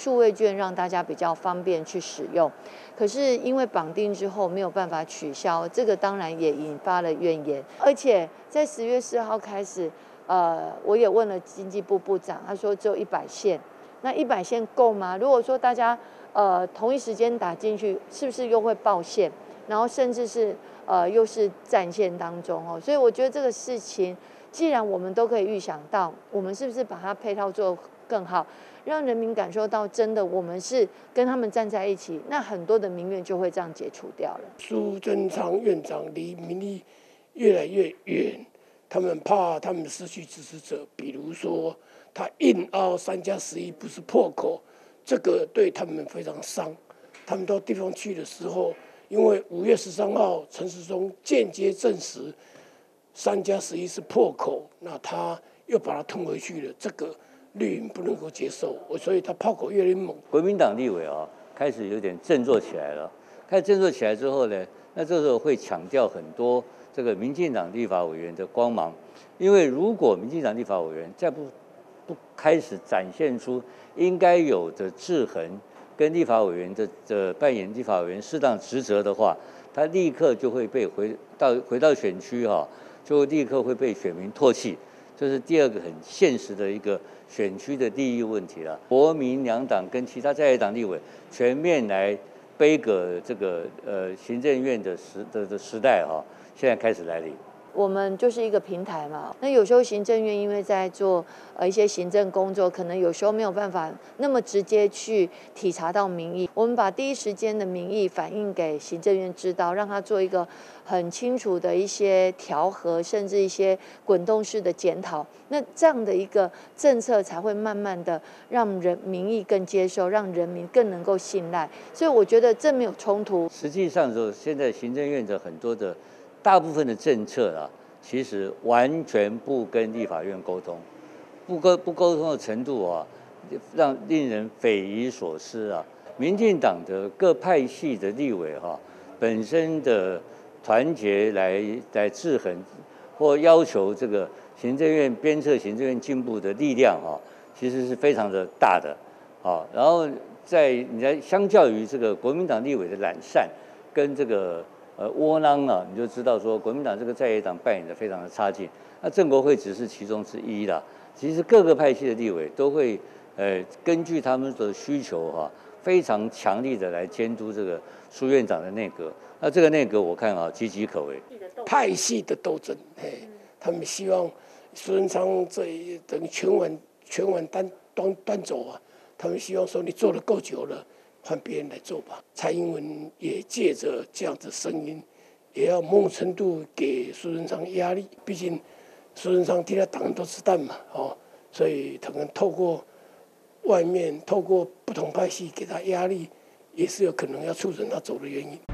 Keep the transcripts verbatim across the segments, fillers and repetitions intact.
数位券让大家比较方便去使用。可是因为绑定之后没有办法取消，这个当然也引发了怨言。而且在十月四号开始，呃，我也问了经济部部长，他说只有一百线，那一百线够吗？如果说大家呃同一时间打进去，是不是又会爆线？然后甚至是呃又是战线当中哦，所以我觉得这个事情，既然我们都可以预想到，我们是不是把它配套做更好？让人民感受到真的我们是跟他们站在一起，那很多的民怨就会这样解除掉了。 苏贞昌院长离民意越来越远，他们怕他们失去支持者，比如说他硬凹三加十一不是破口，这个对他们非常伤。他们到地方去的时候，因为五月十三号陈时中间接证实三加十一是破口，那他又把它吞回去了，这个绿营不能够接受，所以他炮口越来越猛。 国民党立委啊，开始有点振作起来了。开始振作起来之后呢，那这时候会抢掉很多这个民进党立法委员的光芒，因为如果民进党立法委员再不不开始展现出应该有的制衡，跟立法委员的的扮演立法委员适当职责的话，他立刻就会被回到回到选区哈、啊，就立刻会被选民唾弃。这是第二个很现实的一个选区的利益问题了。国民两党跟其他在野党立委全面来背革这个呃行政院的时的的时代哈、啊，现在开始来临。 我们就是一个平台嘛，那有时候行政院因为在做呃一些行政工作，可能有时候没有办法那么直接去体察到民意。我们把第一时间的民意反映给行政院知道，让他做一个很清楚的一些调和，甚至一些滚动式的检讨。那这样的一个政策才会慢慢的让人民意更接受，让人民更能够信赖。所以我觉得这没有冲突。 实际上，就现在行政院的很多的。大部分的政策啊，其实完全不跟立法院沟通，不沟不沟通的程度啊，让令人匪夷所思啊。民进党的各派系的立委哈、啊，本身的团结来来制衡，或要求这个行政院鞭策行政院进步的力量哈、啊，其实是非常的大的啊。然后在你在相较于这个国民党立委的懒散跟这个。呃，窝囊啊，你就知道说，国民党这个在野党扮演的非常的差劲。那正国会只是其中之一啦。其实各个派系的立委都会，呃，根据他们的需求哈、啊，非常强力的来监督这个苏院长的内阁。那这个内阁我看啊，岌岌可危。 派系的斗争，哎，他们希望苏贞昌这等于全碗全碗端端端走啊。他们希望说，你做得够久了。换别人来做吧。蔡英文也借着这样的声音，也要某种程度给苏贞昌压力。毕竟苏贞昌替他挡很多子弹嘛，哦，所以可能透过外面，透过不同派系给他压力，也是有可能要促成他走的原因。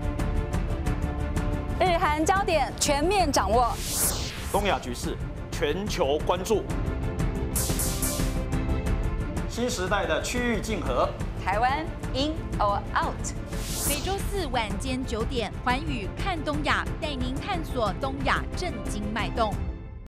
日韩焦点全面掌握， 东亚局势全球关注，新时代的区域竞合。 台湾 in or out？ 每周四晚间九点，寰宇看东亚带您探索东亚政经脉动。